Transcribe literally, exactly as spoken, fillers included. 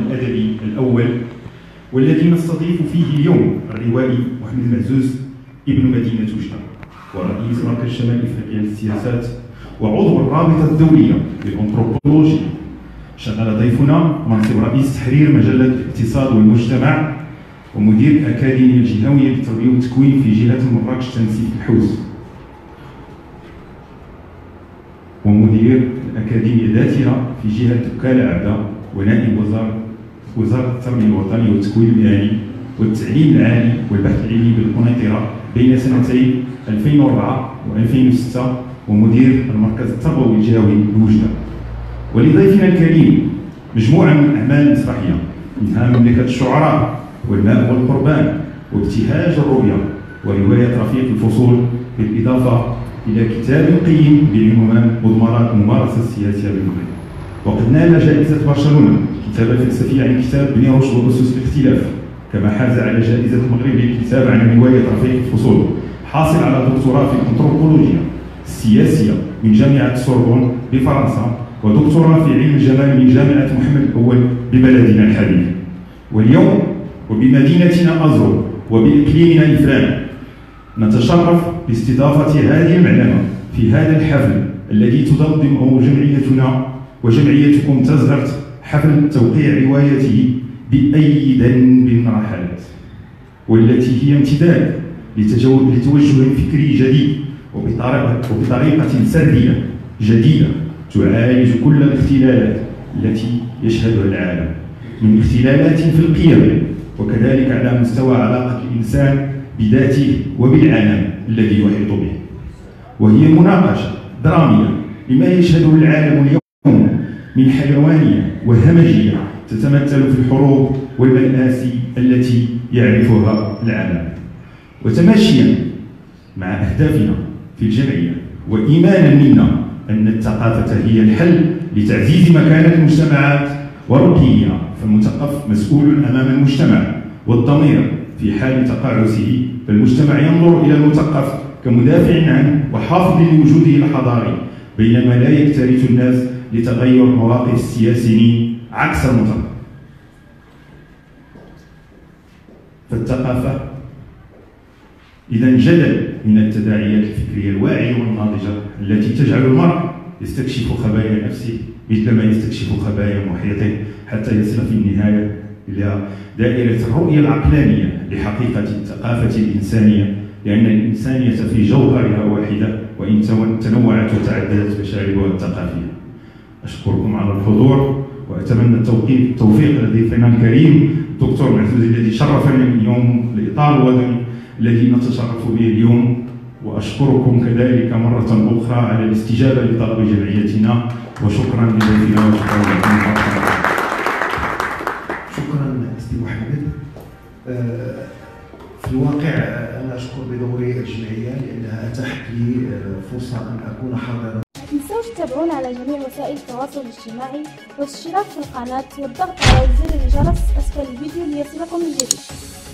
الأدبي الأول، والذي نستضيف فيه اليوم الروائي محمد المعزوز ابن مدينة وجدة، ورئيس مركز شمال إفريقيا للسياسات، وعضو الرابطة الدولية للأنثروبولوجيا. شغل ضيفنا منصب رئيس تحرير مجلة الاقتصاد والمجتمع، ومدير الأكاديمية الجهوية للتربية والتكوين في جهة مراكش تنسيق الحوز، ومدير الأكاديمية الذاترة في جهة دكال عبدة، ونائب وزارة وزارة التربية الوطنية والتكوين المهني والتعليم العالي والبحث العلمي بالقنيطرة بين سنتي ألفين وأربعة وألفين وستة، ومدير المركز التربوي الجهوي بوجدة. ولضيفنا الكريم مجموعة من الأعمال المسرحية، منها مملكة الشعراء والماء والقربان وابتهاج الرؤيا ورواية رفيق الفصول، بالإضافة إلى كتاب قيم بعنوان مضمرات الممارسة السياسية بالمغرب. وقد نال جائزة برشلونة الكتابة الفلسفية عن كتاب بني رشد وأسس الاختلاف، كما حاز على جائزة المغرب للكتاب عن رواية رفيق الفصول، حاصل على دكتوراه في الأنثروبولوجيا السياسية من جامعة سوربون بفرنسا، ودكتوراه في علم الجمال من جامعة محمد الأول ببلدنا الحبيب. واليوم وبمدينتنا أزرو وبإقليمنا إفران نتشرف باستضافة هذه المعلمة في هذا الحفل الذي تنظمه جمعيتنا وجمعيتكم تزغرت، حفل توقيع روايته بأي ذنب رحلت، والتي هي امتداد لتوجه فكري جديد وبطريقة, وبطريقة سردية جديدة تعالج كل الاختلالات التي يشهدها العالم من اختلالات في القيم، وكذلك على مستوى علاقة الإنسان بذاته وبالعالم الذي يحيط به. وهي مناقشة درامية لما يشهده العالم اليوم من حيوانية وهمجية تتمثل في الحروب والمآسي التي يعرفها العالم. وتماشيا مع أهدافنا في الجمعية وإيمانا منا أن الثقافة هي الحل لتعزيز مكانة المجتمعات ورقيها، فالمثقف مسؤول أمام المجتمع، والضمير في حال تقاعسه فالمجتمع ينظر إلى المثقف كمدافع عنه وحافظ لوجوده الحضاري، بينما لا يكترث الناس لتغير مواقف السياسيين عكس المثقف. فالثقافة إذا جلل من التداعيات الفكرية الواعية والناضجة التي تجعل المرء يستكشف خبايا نفسه مثلما يستكشف خبايا محيطه، حتى يصل في النهاية إلى دائرة الرؤية العقلانية لحقيقة الثقافة الإنسانية، لأن الإنسانية في جوهرها واحدة وإن تنوعت وتعددت مشاربها الثقافية. أشكركم على الحضور، وأتمنى التوفيق لضيفنا الكريم الدكتور معزوز الذي شرفنا اليوم الإطار الوطني الذي نتشرف به اليوم، وأشكركم كذلك مرة أخرى على الاستجابة لطلب جمعيتنا، وشكرا لضيفنا وشكرا لكم. شكرا أستاذ محمد. في الواقع أنا أشكر بدوري الجمعية لأنها أتاحت لي فرصة أن أكون حاضرا. لا تنسوش تتابعونا على جميع وسائل التواصل الاجتماعي والاشتراك في القناة والضغط على زر الجرس أسفل الفيديو ليصلكم الجديد.